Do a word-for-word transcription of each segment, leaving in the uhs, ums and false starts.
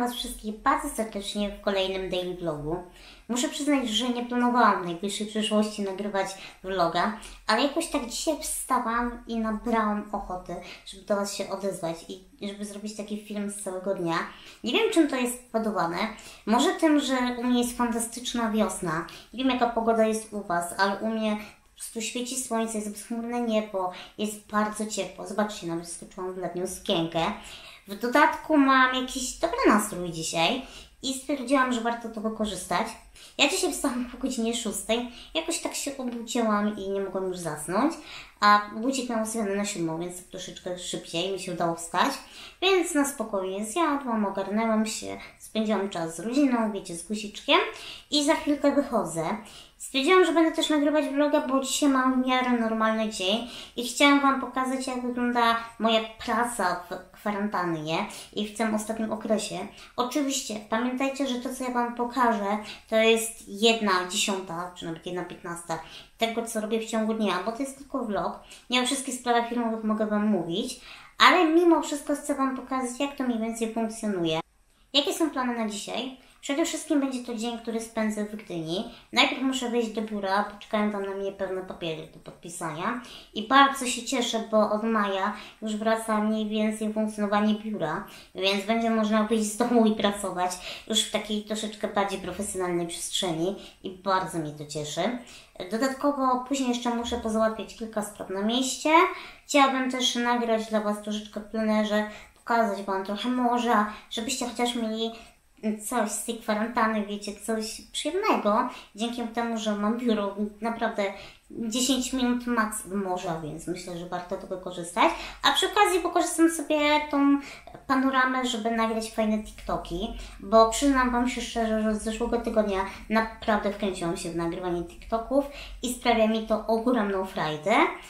Was wszystkich bardzo serdecznie w kolejnym daily vlogu. Muszę przyznać, że nie planowałam w najbliższej przyszłości nagrywać vloga, ale jakoś tak dzisiaj wstałam i nabrałam ochoty, żeby do Was się odezwać i żeby zrobić taki film z całego dnia. Nie wiem, czym to jest spowodowane. Może tym, że u mnie jest fantastyczna wiosna. Nie wiem, jaka pogoda jest u Was, ale u mnie po prostu świeci słońce, jest bezchmurne niebo, jest bardzo ciepło. Zobaczcie, nawet skoczyłam w letnią sukienkę. W dodatku mam jakiś dobry nastrój dzisiaj i stwierdziłam, że warto to wykorzystać. Ja dzisiaj wstałam po godzinie szóstej, jakoś tak się obudziłam i nie mogłam już zasnąć, a budzik miał ustawiony na siódmą, więc troszeczkę szybciej mi się udało wstać, więc na spokojnie zjadłam, ogarnęłam się, spędziłam czas z rodziną, wiecie, z guziczkiem i za chwilkę wychodzę. Stwierdziłam, że będę też nagrywać vloga, bo dzisiaj mam w miarę normalny dzień i chciałam Wam pokazać, jak wygląda moja praca w kwarantannie i w tym ostatnim okresie. Oczywiście pamiętajcie, że to, co ja Wam pokażę, to jest jedna dziesiąta, czy nawet jedna piętnasta tego, co robię w ciągu dnia, bo to jest tylko vlog. Nie o wszystkich sprawach filmowych mogę Wam mówić, ale mimo wszystko chcę Wam pokazać, jak to mniej więcej funkcjonuje. Jakie są plany na dzisiaj? Przede wszystkim będzie to dzień, który spędzę w Gdyni. Najpierw muszę wyjść do biura, poczekają tam na mnie pewne papiery do podpisania. I bardzo się cieszę, bo od maja już wraca mniej więcej funkcjonowanie biura, więc będzie można wyjść z domu i pracować już w takiej troszeczkę bardziej profesjonalnej przestrzeni i bardzo mnie to cieszy. Dodatkowo później jeszcze muszę pozałatwiać kilka spraw na mieście. Chciałabym też nagrać dla Was troszeczkę w plenerze, pokazać Wam trochę morza, żebyście chociaż mieli coś z tej kwarantanny, wiecie, coś przyjemnego, dzięki temu, że mam biuro naprawdę dziesięć minut maks do morza, więc myślę, że warto to wykorzystać. A przy okazji wykorzystam sobie tą panoramę, żeby nagrać fajne TikToki, bo przyznam Wam się szczerze, że z zeszłego tygodnia naprawdę wkręciłam się w nagrywanie TikToków i sprawia mi to ogromną frajdę.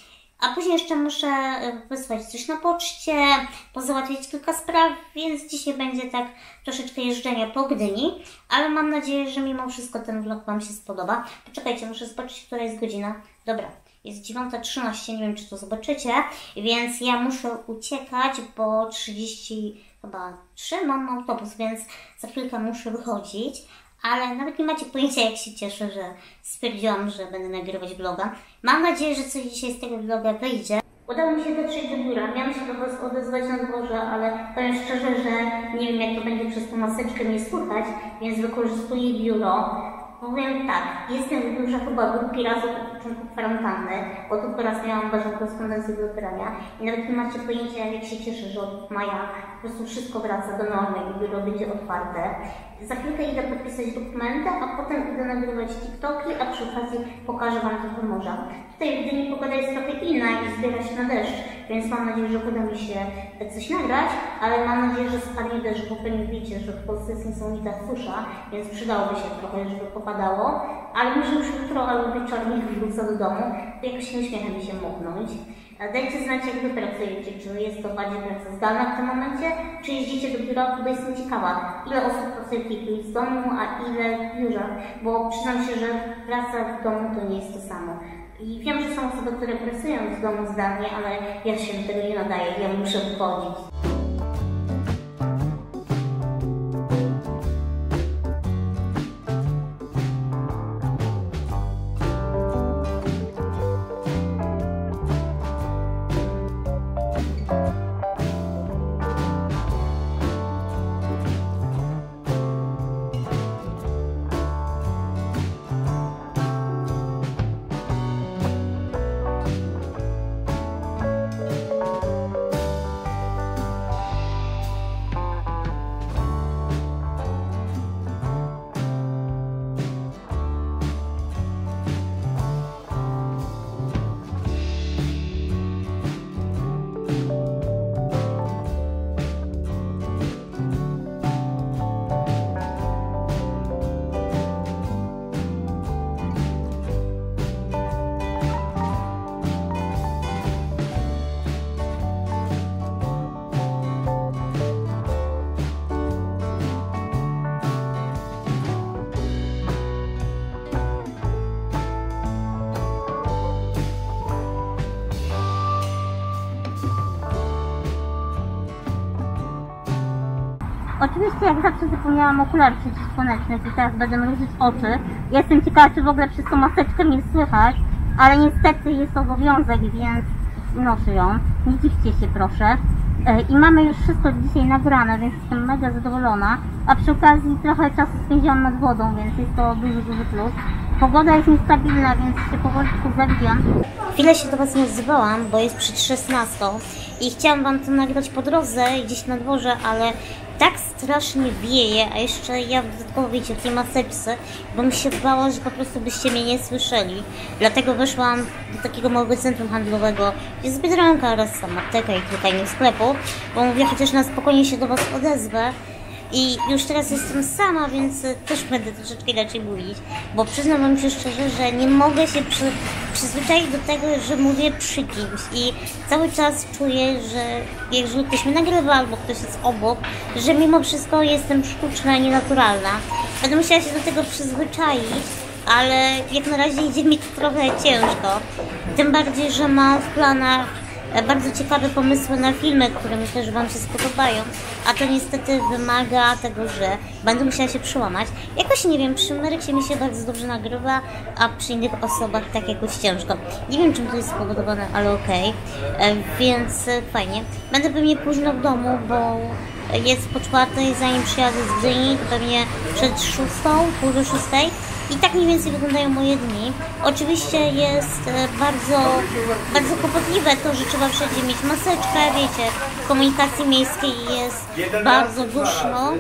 A później jeszcze muszę wysłać coś na poczcie, pozałatwiać kilka spraw, więc dzisiaj będzie tak troszeczkę jeżdżenia po Gdyni, ale mam nadzieję, że mimo wszystko ten vlog Wam się spodoba. Poczekajcie, muszę zobaczyć, która jest godzina. Dobra, jest dziewiąta trzynaście, nie wiem, czy to zobaczycie, więc ja muszę uciekać, bo trzydzieści chyba trzy mam autobus, więc za chwilkę muszę wychodzić. Ale nawet nie macie pojęcia, jak się cieszę, że stwierdziłam, że będę nagrywać vloga. Mam nadzieję, że coś dzisiaj z tego vloga wyjdzie. Udało mi się dotrzeć do biura. Miałam się do Was odezwać na dworze, ale powiem szczerze, że nie wiem, jak to będzie przez tą maseczkę mnie słychać, więc wykorzystuję biuro. Powiem tak, jestem w biurze chyba drugi raz od początku kwarantanny, bo tylko raz miałam ważną korespondencję do wybrania i nawet nie macie pojęcia, jak się cieszę, że od maja po prostu wszystko wraca do normy i biuro będzie otwarte. Za chwilkę idę podpisać dokumenty, a potem idę nagrywać TikToki, a przy okazji pokażę Wam trochę morza. Tutaj w Gdyni pogoda jest trochę inna i zbiera się na deszcz, więc mam nadzieję, że uda mi się coś nagrać, ale mam nadzieję, że spadnie deszcz, bo pewnie wiecie, że w Polsce jest niesamowita susza, więc przydałoby się trochę, żeby popadało, ale może już jutro albo wieczorem wrócę do domu, to jakoś nie śmiechem mi się mochnąć. Dajcie znać, jak Wy pracujecie, czy jest to bardziej praca zdalna w tym momencie, czy jeździcie do biura, bo jestem ciekawa, ile osób pracuje w z domu, a ile w biurze, bo przyznam się, że praca w domu to nie jest to samo. I wiem, że są osoby, które pracują z domu zdalnie, ale ja się do tego nie nadaję, ja muszę wychodzić. Oczywiście jak zawsze zapomniałam okularów przeciwsłonecznych i teraz będę mrużyć oczy. Jestem ciekawa, czy w ogóle przez tą maseczkę mnie słychać, ale niestety jest obowiązek, więc noszę ją. Nie dziwcie się proszę. I mamy już wszystko dzisiaj nagrane, więc jestem mega zadowolona. A przy okazji trochę czasu spędziłam nad wodą, więc jest to duży, duży plus. Pogoda jest niestabilna, więc się powolutku zawijam. Chwilę się do Was nie odzywałam, bo jest przed szesnastą i chciałam Wam to nagrać po drodze, gdzieś na dworze, ale tak strasznie wieje, a jeszcze ja dodatkowo, wiecie, w tej maseczce, bo mi się bała, że po prostu byście mnie nie słyszeli. Dlatego weszłam do takiego małego centrum handlowego, gdzie jest Biedronka oraz sama apteka i kilka innych sklepów, bo mówię, chociaż na spokojnie się do Was odezwę. I już teraz jestem sama, więc też będę troszeczkę inaczej mówić, bo przyznam Wam się szczerze, że nie mogę się przy, przyzwyczaić do tego, że mówię przy kimś i cały czas czuję, że jeżeli ktoś mnie nagrywa albo ktoś jest obok, że mimo wszystko jestem sztuczna i nienaturalna. Będę musiała się do tego przyzwyczaić, ale jak na razie idzie mi to trochę ciężko, tym bardziej, że mam w planach bardzo ciekawe pomysły na filmy, które myślę, że Wam się spodobają, a to niestety wymaga tego, że będę musiała się przełamać. Jakoś nie wiem, przy Marycie mi się bardzo dobrze nagrywa, a przy innych osobach tak jakoś ciężko. Nie wiem, czym to jest spowodowane, ale okej, okay. Więc fajnie. Będę pewnie późno w domu, bo jest po czwartej, zanim przyjadę z Gdyni, to pewnie przed szóstą, pół do szóstej. I tak mniej więcej wyglądają moje dni. Oczywiście jest bardzo, bardzo kłopotliwe to, że trzeba wszędzie mieć maseczkę, wiecie, w komunikacji miejskiej jest bardzo duszno,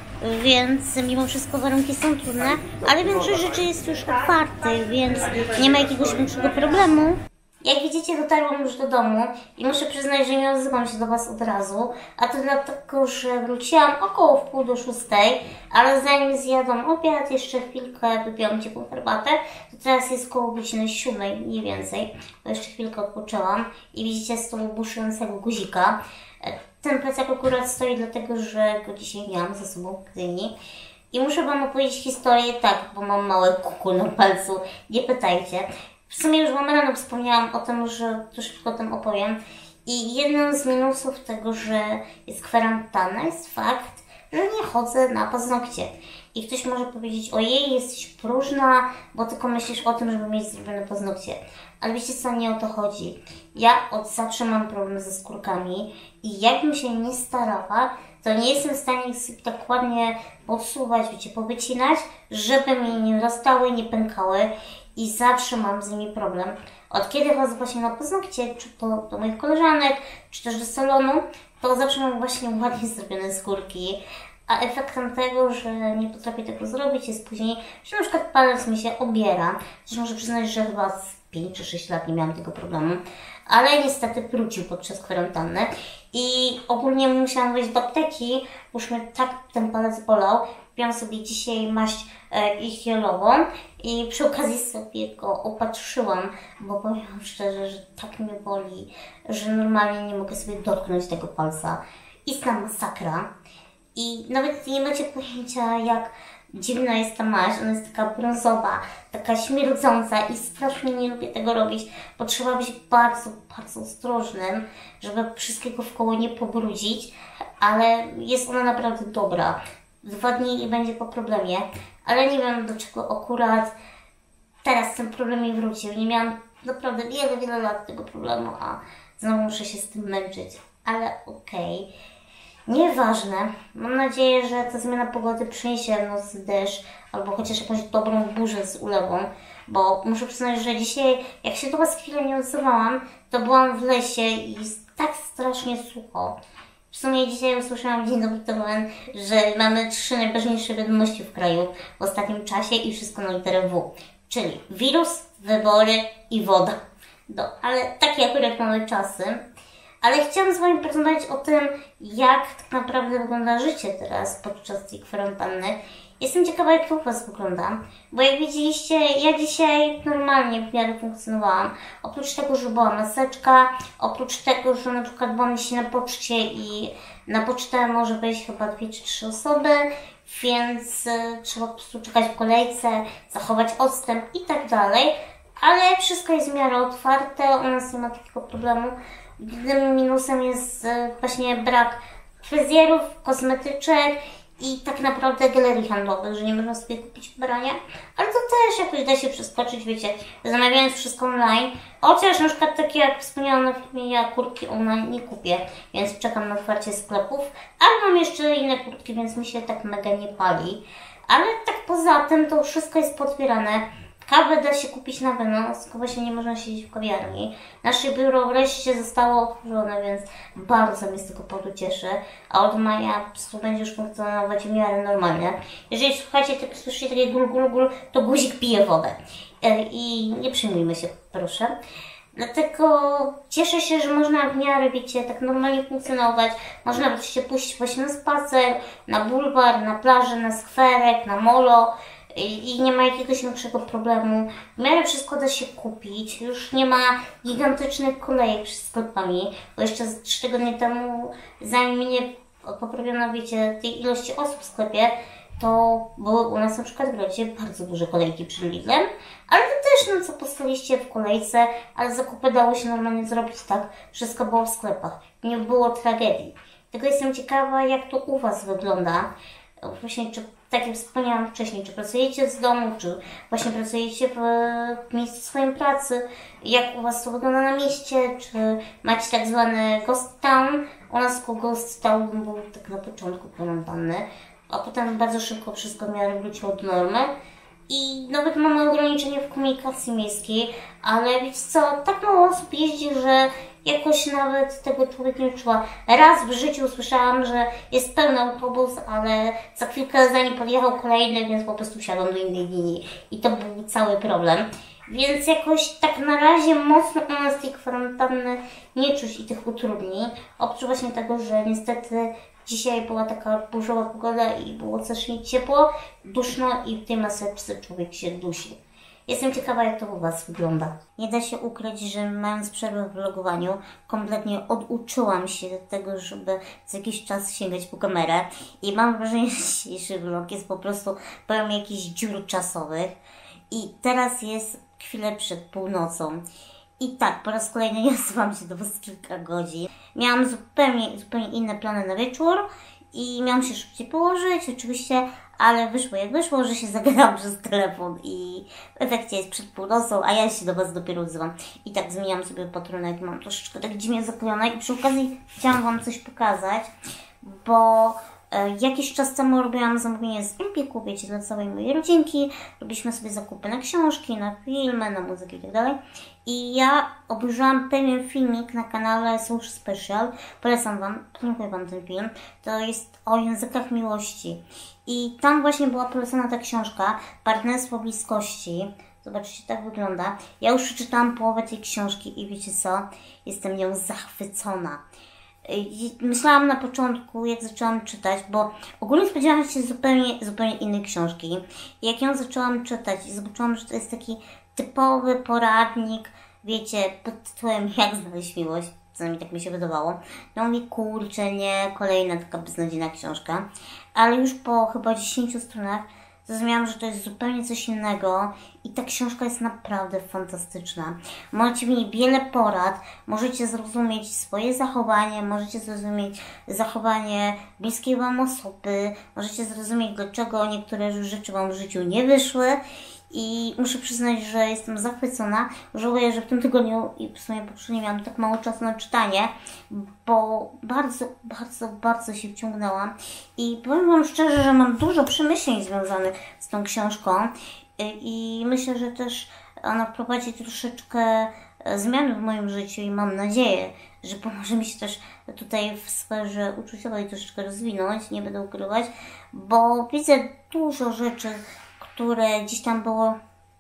więc mimo wszystko warunki są trudne, ale większość rzeczy jest już otwartych, więc nie ma jakiegoś większego problemu. Jak widzicie, dotarłam już do domu i muszę przyznać, że nie odzywam się do Was od razu, a to dlatego, że wróciłam około w pół do szóstej, ale zanim zjadłam obiad, jeszcze chwilkę wypiłam ciepłą herbatę, to teraz jest koło godziny siódmej, mniej więcej, bo jeszcze chwilkę odpoczęłam i widzicie z tego buszującego guzika. Ten plecak akurat stoi dlatego, że go dzisiaj miałam ze sobą w Gdyni. I muszę Wam opowiedzieć historię tak, bo mam małe kuku na palcu, nie pytajcie. W sumie już Wam rano wspomniałam o tym, że troszeczkę o tym opowiem. I jednym z minusów tego, że jest kwarantanna, jest fakt, że nie chodzę na paznokcie. I ktoś może powiedzieć, ojej, jesteś próżna, bo tylko myślisz o tym, żeby mieć zrobione paznokcie. Ale wiecie co, nie o to chodzi. Ja od zawsze mam problem ze skórkami i jakbym się nie starała, to nie jestem w stanie ich sobie tak ładnie podsuwać, wiecie, powycinać, żeby mi nie rastały, nie pękały. I zawsze mam z nimi problem. Od kiedy chodzę właśnie na paznokcie, czy to do moich koleżanek, czy też do salonu, to zawsze mam właśnie ładnie zrobione skórki. A efektem tego, że nie potrafię tego zrobić, jest później, że na przykład palec mi się obiera. Zresztą muszę przyznać, że chyba z pięć czy sześć lat nie miałam tego problemu. Ale niestety wrócił podczas kwarantanny. I ogólnie musiałam wejść do apteki, bo już mnie tak ten palec bolał. Kupiłam sobie dzisiaj maść e, ichtiolową i przy okazji sobie go opatrzyłam, bo powiem szczerze, że tak mnie boli, że normalnie nie mogę sobie dotknąć tego palca. Istna masakra. I nawet nie macie pojęcia, jak dziwna jest ta maść. Ona jest taka brązowa, taka śmierdząca i strasznie nie lubię tego robić, bo trzeba być bardzo, bardzo ostrożnym, żeby wszystkiego wkoło nie pobrudzić, ale jest ona naprawdę dobra. Dwa dni i będzie po problemie, ale nie wiem, do czego akurat teraz ten problem mi wrócił. Nie miałam naprawdę wiele, wiele lat tego problemu, a znowu muszę się z tym męczyć. Ale okej. Okay. Nieważne. Mam nadzieję, że ta zmiana pogody przyniesie noc deszcz albo chociaż jakąś dobrą burzę z ulewą, bo muszę przyznać, że dzisiaj, jak się do Was chwilę nie odzywałam, to byłam w lesie i jest tak strasznie sucho. W sumie dzisiaj usłyszałam dzień dobry T V N, że mamy trzy najważniejsze wiadomości w kraju w ostatnim czasie i wszystko na literę W. Czyli wirus, wybory i woda. No, ale takie akurat mamy czasy. Ale chciałam z Wami porozmawiać o tym, jak tak naprawdę wygląda życie teraz podczas tej kwarantanny. Jestem ciekawa, jak to u Was wygląda, bo jak widzieliście, ja dzisiaj normalnie w miarę funkcjonowałam. Oprócz tego, że była maseczka, oprócz tego, że na przykład byłam dzisiaj na poczcie i na pocztę może wejść chyba dwie czy trzy osoby, więc y, trzeba po prostu czekać w kolejce, zachować odstęp i tak dalej. Ale wszystko jest w miarę otwarte, u nas nie ma takiego problemu. Jedynym minusem jest y, właśnie brak fryzjerów, kosmetyczek i tak naprawdę galerii handlowych, że nie można sobie kupić ubrania, ale to też jakoś da się przeskoczyć, wiecie, zamawiając wszystko online. Chociaż na przykład takie jak wspomniałam na filmie, ja kurtki online nie kupię, więc czekam na otwarcie sklepów, ale mam jeszcze inne kurtki, więc mi się tak mega nie pali. Ale tak poza tym to wszystko jest podpierane. Kawę da się kupić na wynos, tylko właśnie nie można siedzieć w kawiarni. Nasze biuro wreszcie zostało otworzone, więc bardzo mnie z tego powodu cieszę. A od maja po prostu będzie już funkcjonować w miarę normalnie. Jeżeli słuchacie, tak słyszycie takie gul, gul, gul, to guzik pije wodę. I nie przejmujmy się, proszę. Dlatego cieszę się, że można w miarę, wiecie, tak normalnie funkcjonować. Można wreszcie pójść właśnie na spacer, na bulwar, na plażę, na skwerek, na molo. I nie ma jakiegoś większego problemu. W miarę wszystko da się kupić. Już nie ma gigantycznych kolejek przed sklepami, bo jeszcze z trzy tygodnie temu, zanim mnie poprawiono, wiecie, tej ilości osób w sklepie, to były u nas na przykład w Grodzie bardzo duże kolejki przed Lidlem, ale to też, no co postaliście w kolejce, ale zakupy dało się normalnie zrobić tak, wszystko było w sklepach. Nie było tragedii. Tylko jestem ciekawa, jak to u Was wygląda. Właśnie, czy, tak jak wspomniałam wcześniej, czy pracujecie z domu, czy właśnie pracujecie w, w miejscu swojej pracy, jak u Was to wygląda na mieście, czy macie tak zwany ghost town. U nas ghost town był tak na początku kwarantanny, a potem bardzo szybko wszystko w miarę wróciło do normy. I nawet mamy ograniczenia w komunikacji miejskiej, ale wiecie co, tak mało osób jeździ, że jakoś nawet tego człowiek nie czuła. Raz w życiu słyszałam, że jest pełny autobus, ale za chwilkę za nim podjechał kolejny, więc po prostu wsiadłam do innej linii. I to był cały problem. Więc jakoś tak na razie mocno u nas tej kwarantanny nie czuć i tych utrudnień. Oprócz właśnie tego, że niestety dzisiaj była taka burzowa pogoda i było strasznie ciepło, duszno i w tej maseczce człowiek się dusi. Jestem ciekawa, jak to u Was wygląda. Nie da się ukryć, że mając przerwę w vlogowaniu, kompletnie oduczyłam się tego, żeby co jakiś czas sięgać po kamerę. I mam wrażenie, że dzisiejszy vlog jest po prostu pełen jakichś dziur czasowych. I teraz jest chwilę przed północą. I tak, po raz kolejny ja zwam się do Was kilka godzin. Miałam zupełnie, zupełnie inne plany na wieczór i miałam się szybciej położyć, oczywiście, ale wyszło jak wyszło, że się zagadałam przez telefon i w efekcie jest przed północą, a ja się do Was dopiero odzywam. I tak zmieniam sobie patrunek, mam troszeczkę tak dziwnie zaklejone i przy okazji chciałam Wam coś pokazać, bo e, jakiś czas temu robiłam zamówienie z Empiku, wiecie, dla całej mojej rodzinki. Robiliśmy sobie zakupy na książki, na filmy, na muzykę i tak dalej. I ja obejrzałam pewien filmik na kanale Social Special. Polecam Wam, dziękuję Wam ten film. To jest o językach miłości. I tam właśnie była polecana ta książka Partnerstwo bliskości. Zobaczcie, tak wygląda. Ja już przeczytałam połowę tej książki i wiecie co? Jestem nią zachwycona. Myślałam na początku, jak zaczęłam czytać, bo ogólnie spodziewałam się zupełnie, zupełnie innej książki. I jak ją zaczęłam czytać i zobaczyłam, że to jest taki typowy poradnik, wiecie, pod tytułem Jak znaleźć miłość, przynajmniej tak mi się wydawało. No mówię, kurczę, nie, kolejna taka beznadziejna książka. Ale już po chyba dziesięciu stronach zrozumiałam, że to jest zupełnie coś innego i ta książka jest naprawdę fantastyczna. Macie w niej wiele porad, możecie zrozumieć swoje zachowanie, możecie zrozumieć zachowanie bliskiej Wam osoby, możecie zrozumieć, dlaczego niektóre rzeczy Wam w życiu nie wyszły. I muszę przyznać, że jestem zachwycona. Żałuję, że w tym tygodniu i w sumie poprzednio miałam tak mało czasu na czytanie, bo bardzo, bardzo, bardzo się wciągnęłam. I powiem Wam szczerze, że mam dużo przemyśleń związanych z tą książką i myślę, że też ona wprowadzi troszeczkę zmian w moim życiu i mam nadzieję, że pomoże mi się też tutaj w sferze uczuciowej troszeczkę rozwinąć, nie będę ukrywać, bo widzę dużo rzeczy, które gdzieś tam było.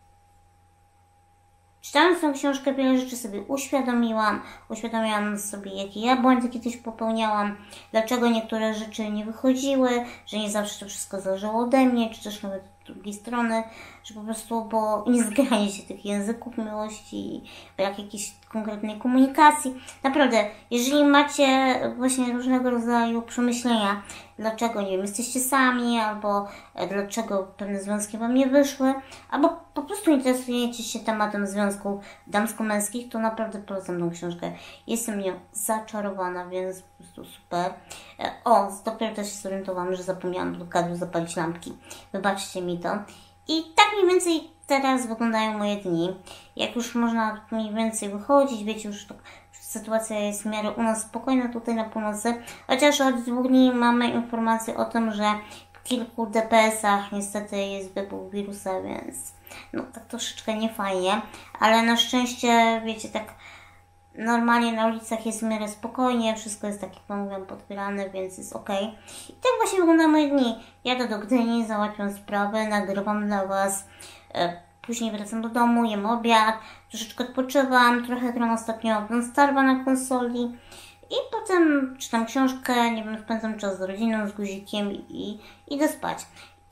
Czytając tę książkę, wiele rzeczy sobie uświadomiłam. Uświadomiłam sobie, jakie ja błędy kiedyś popełniałam, dlaczego niektóre rzeczy nie wychodziły, że nie zawsze to wszystko zależało ode mnie, czy też nawet z drugiej strony, że po prostu było niezgranie się tych języków miłości, brak jakiejś konkretnej komunikacji. Naprawdę, jeżeli macie właśnie różnego rodzaju przemyślenia dlaczego, nie wiem, jesteście sami, albo dlaczego pewne związki Wam nie wyszły, albo po prostu interesujecie się tematem związków damsko-męskich, to naprawdę polecam tą książkę. Jestem nią zaczarowana, więc po prostu super. O, dopiero też się zorientowałam, że zapomniałam do kadru zapalić lampki. Wybaczcie mi to. I tak mniej więcej teraz wyglądają moje dni. Jak już można mniej więcej wychodzić, wiecie, już to, sytuacja jest w miarę u nas spokojna tutaj na północy, chociaż od dwóch dni mamy informację o tym, że w kilku D P S-ach niestety jest wybuch wirusa, więc no tak troszeczkę niefajnie, ale na szczęście, wiecie, tak normalnie na ulicach jest w miarę spokojnie, wszystko jest, tak jak Wam mówiłam, podpierane, więc jest ok. I tak właśnie wyglądają moje dni. Jadę do Gdyni, załatwiam sprawy, nagrywam dla Was, później wracam do domu, jem obiad, troszeczkę odpoczywam, trochę gram ostatnio w Starwa na konsoli i potem czytam książkę, nie wiem, spędzam czas z rodziną, z guzikiem i idę spać.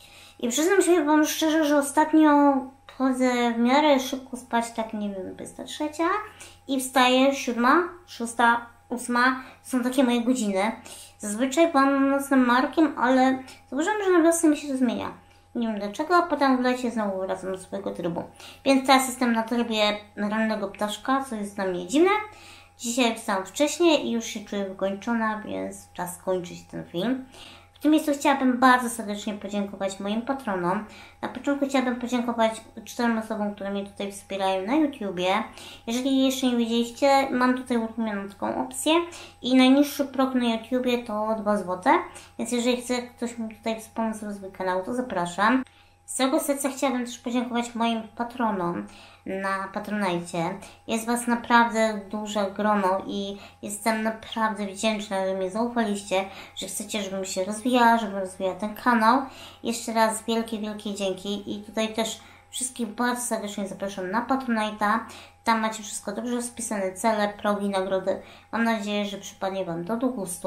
I przyznam się Wam szczerze, że ostatnio chodzę w miarę szybko spać, tak nie wiem, dwudziesta trzecia i wstaję siódma, szósta, ósma, są takie moje godziny. Zazwyczaj byłam nocnym markiem, ale zauważyłam, że na wiosnę mi się to zmienia. Nie wiem dlaczego, a potem w lecie znowu wracam do swojego trybu. Więc teraz jestem na trybie rannego ptaszka, co jest dla mnie dziwne. Dzisiaj wstałam wcześniej i już się czuję wykończona, więc czas kończyć ten film. W tym miejscu chciałabym bardzo serdecznie podziękować moim patronom. Na początku chciałabym podziękować czterem osobom, które mnie tutaj wspierają na YouTubie. Jeżeli jeszcze nie wiedzieliście, mam tutaj uruchomioną taką opcję i najniższy próg na YouTubie to dwa złote. Więc jeżeli chce ktoś mi tutaj wspomóc rozwój kanału, to zapraszam. Z całego serca chciałabym też podziękować moim patronom na Patronite. Jest Was naprawdę duże grono i jestem naprawdę wdzięczna, że mnie zaufaliście, że chcecie, żebym się rozwijała, żebym rozwijała ten kanał. Jeszcze raz wielkie, wielkie dzięki i tutaj też wszystkich bardzo serdecznie zapraszam na Patronite'a. Tam macie wszystko dobrze spisane, cele, progi, nagrody. Mam nadzieję, że przypadnie Wam to do gustu.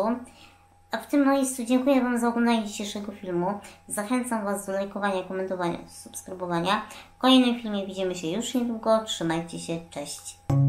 A w tym miejscu dziękuję Wam za oglądanie dzisiejszego filmu. Zachęcam Was do lajkowania, komentowania, subskrybowania. W kolejnym filmie widzimy się już niedługo. Trzymajcie się, cześć!